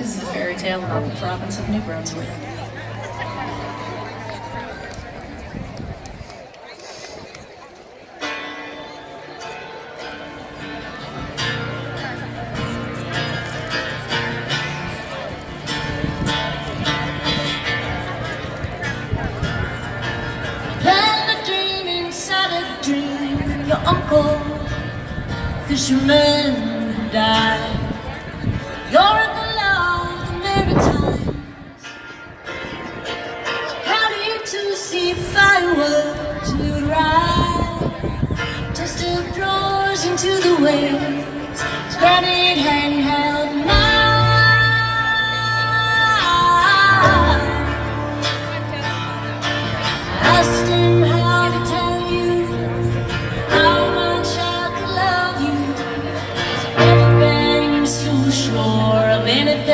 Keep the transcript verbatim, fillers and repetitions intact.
This is a fairy tale about the province of New Brunswick. Your uncle, fisherman, died. You're at the law of the Maritimes, proudly to see fireworks you ride. Tested drawers into the waves, spreading handheld knives. Asked him how to tell you how much I could love you. Never been so sure of anything.